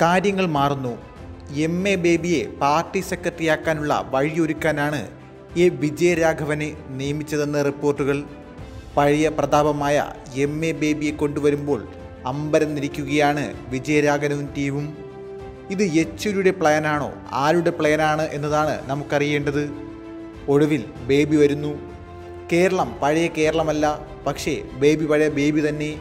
കാര്യങ്ങൾ മാറുന്നു. M. A party സെക്രട്ടറിയാക്കാനുള്ള വഴിയൊരുക്കാനാണ് എ. വിജയരാഘവനെ നിയമിച്ചതെന്ന് റിപ്പോർട്ടുകൾ. പഴയ പ്രതാപമായ എം.എ. ബേബിയെ കൊണ്ടുവരുമ്പോൾ അമ്പരന്നിരിക്കുകയാണ് വിജയരാഘവനും ടീമും. ഇത് യെച്ചൂരിയുടെ പ്ലാനാണോ, ആരുടെ പ്ലാനാണ് എന്നതാണ് നമുക്കറിയേണ്ടത്. ഒടുവിൽ ബേബി വരുന്നു. കേരളം പഴയ കേരളമല്ല, പക്ഷേ ബേബി പഴയ ബേബി തന്നെ.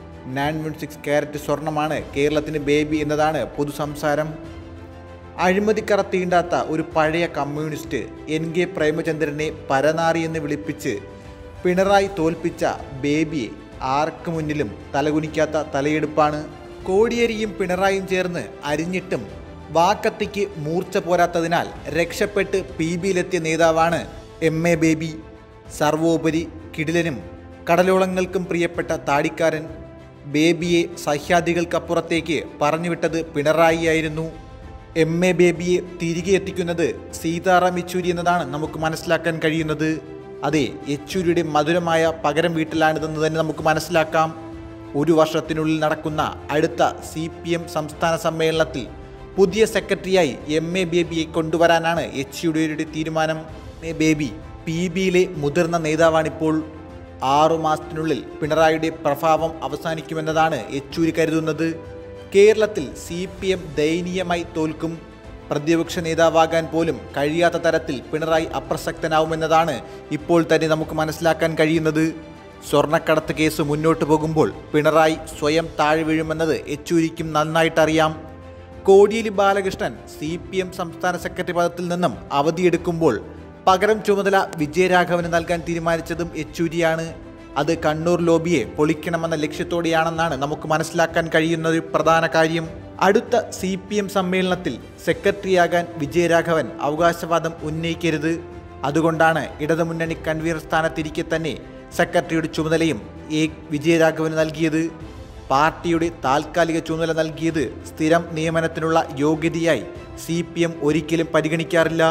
916 ക്യാരറ്റ് സ്വർണമാണ് കേരളത്തിന് ബേബി എന്നതാണ് പൊതുസംസാരം. അഴിമതിക്കറ തീണ്ടാത്ത ഒരു പഴയ കമ്മ്യൂണിസ്റ്റ് N.K. പ്രേമചന്ദ്രനെ പരനാറി എന്ന് വിളിപ്പിച്ച് പിണറായി തോൽപ്പിച്ച ബേബിയെ ആർക്ക് മുന്നിലും തലകുനിക്കാത്ത തലയെടുപ്പാണ്. കോടിയേരിയും പിണറായിയും ചേർന്ന് അരിഞ്ഞിട്ടും വാക്കത്തിക്ക് മൂർച്ച പോരാത്തതിനാൽ രക്ഷപ്പെട്ട് PBയിലെത്തിയ നേതാവാണ് എം.എ. ബേബി. സർവോപരി കിടിലനും കടലോളങ്ങൾക്കും പ്രിയപ്പെട്ട താടിക്കാരൻ ബേബിയെ സഹ്യാദികൾക്കപ്പുറത്തേക്ക് പറഞ്ഞുവിട്ടത് പിണറായിയായിരുന്നു. എം.എ. ബേബിയെ തിരികെ എത്തിക്കുന്നത് സീതാറാം യെച്ചൂരി എന്നതാണ് നമുക്ക് മനസ്സിലാക്കാൻ കഴിയുന്നത്. അതെ, യെച്ചൂരിയുടെ മധുരമായ പകരം വീട്ടിലാണിതെന്ന് തന്നെ നമുക്ക് മനസ്സിലാക്കാം. ഒരു വർഷത്തിനുള്ളിൽ നടക്കുന്ന അടുത്ത CPM സംസ്ഥാന സമ്മേളനത്തിൽ പുതിയ സെക്രട്ടറിയായി എം.എ. ബേബിയെ കൊണ്ടുവരാനാണ് യെച്ചൂരിയുടെ തീരുമാനം. എം.എ. ബേബി PBയിലെ മുതിർന്ന നേതാവാണിപ്പോൾ. 6 മാസത്തിനുള്ളിൽ പിണറായിയുടെ പ്രഭാവം അവസാനിക്കുമെന്നതാണ് യെച്ചൂരി കരുതുന്നത്. കേരളത്തിൽ CPM ദയനീയമായി തോൽക്കും. പ്രതിപക്ഷ നേതാവാകാൻ പോലും കഴിയാത്ത തരത്തിൽ പിണറായി അപ്രസക്തനാവുമെന്നതാണ് ഇപ്പോൾ തന്നെ നമുക്ക് മനസ്സിലാക്കാൻ കഴിയുന്നത്. സ്വർണ്ണക്കടത്ത് കേസ് മുന്നോട്ട് പോകുമ്പോൾ പിണറായി സ്വയം താഴെ വീഴുമെന്നത് യെച്ചൂരിക്കും നന്നായിട്ടറിയാം. കോടിയേരി ബാലകൃഷ്ണൻ CPM സംസ്ഥാന സെക്രട്ടറി പദത്തിൽ നിന്നും അവധിയെടുക്കുമ്പോൾ പകരം ചുമതല വിജയരാഘവന് നൽകാൻ തീരുമാനിച്ചതും യെച്ചൂരിയാണ്. അത് കണ്ണൂർ ലോബിയെ പൊളിക്കണമെന്ന ലക്ഷ്യത്തോടെയാണെന്നാണ് നമുക്ക് മനസ്സിലാക്കാൻ കഴിയുന്ന ഒരു പ്രധാന കാര്യം. അടുത്ത CPM സമ്മേളനത്തിൽ സെക്രട്ടറിയാകാൻ വിജയരാഘവൻ അവകാശവാദം ഉന്നയിക്കരുത്. അതുകൊണ്ടാണ് ഇടതുമുന്നണി കൺവീനർ സ്ഥാനത്തിരിക്കെ തന്നെ സെക്രട്ടറിയുടെ ചുമതലയും എ. വിജയരാഘവന് നൽകിയത്. പാർട്ടിയുടെ താൽക്കാലിക ചുമതല നൽകിയത് സ്ഥിരം നിയമനത്തിനുള്ള യോഗ്യതയായി CPM ഒരിക്കലും പരിഗണിക്കാറില്ല.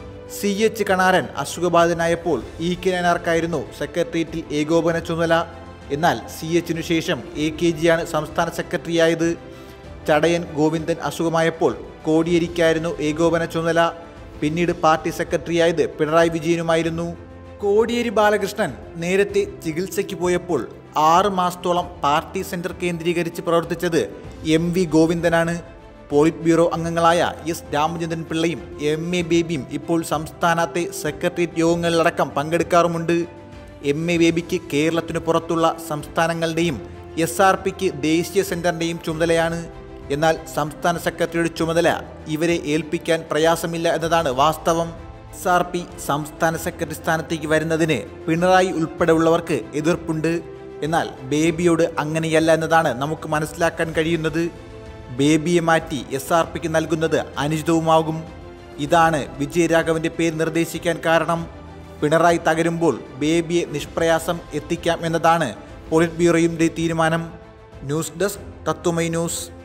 CH Kanaran അസുഖബാധിതനായപ്പോൾ E.K. നായനാർക്കായിരുന്നു സെക്രട്ടേറിയറ്റിൽ ഏകോപന ചുമതല. എന്നാൽ CHനു ശേഷം AKGയാണ് സംസ്ഥാന സെക്രട്ടറിയായത്. ചടയൻ ഗോവിന്ദൻ അസുഖമായപ്പോൾ കോടിയേരിക്കായിരുന്നു ഏകോപന ചുമതല. പിന്നീട് പാർട്ടി സെക്രട്ടറിയായത് പിണറായി വിജയനുമായിരുന്നു. കോടിയേരി ബാലകൃഷ്ണൻ നേരത്തെ ചികിത്സയ്ക്ക് പോയപ്പോൾ 6 മാസത്തോളം പാർട്ടി സെന്റർ കേന്ദ്രീകരിച്ച് പ്രവർത്തിച്ചത് M.V. ഗോവിന്ദനാണ്. പോളിറ്റ് ബ്യൂറോ അംഗങ്ങളായ S. രാമചന്ദ്രൻ പിള്ളയും എം.എ. ബേബിയും ഇപ്പോൾ സംസ്ഥാനത്തെ സെക്രട്ടേറിയറ്റ് യോഗങ്ങളിലടക്കം പങ്കെടുക്കാറുമുണ്ട്. എം.എ. ബേബിക്ക് കേരളത്തിനു പുറത്തുള്ള സംസ്ഥാനങ്ങളുടെയും SRPക്ക് ദേശീയ സെന്ററിൻ്റെയും ചുമതലയാണ്. എന്നാൽ സംസ്ഥാന സെക്രട്ടറിയുടെ ചുമതല ഇവരെ ഏൽപ്പിക്കാൻ പ്രയാസമില്ല എന്നതാണ് വാസ്തവം. SRP സംസ്ഥാന സെക്രട്ടറി സ്ഥാനത്തേക്ക് വരുന്നതിന് പിണറായി ഉൾപ്പെടെയുള്ളവർക്ക് എതിർപ്പുണ്ട്. എന്നാൽ ബേബിയോട് അങ്ങനെയല്ല എന്നതാണ് നമുക്ക് മനസ്സിലാക്കാൻ കഴിയുന്നത്. ബേബിയെ മാറ്റി SRPക്ക് നൽകുന്നത് അനുചിതവുമാകും. ഇതാണ് വിജയരാഘവൻ്റെ പേര് നിർദ്ദേശിക്കാൻ കാരണം. പിണറായി തകരുമ്പോൾ ബേബിയെ നിഷ്പ്രയാസം എത്തിക്കാം എന്നതാണ് പോളിറ്റ് ബ്യൂറോയുടെ തീരുമാനം. News desk Tatwamayi news.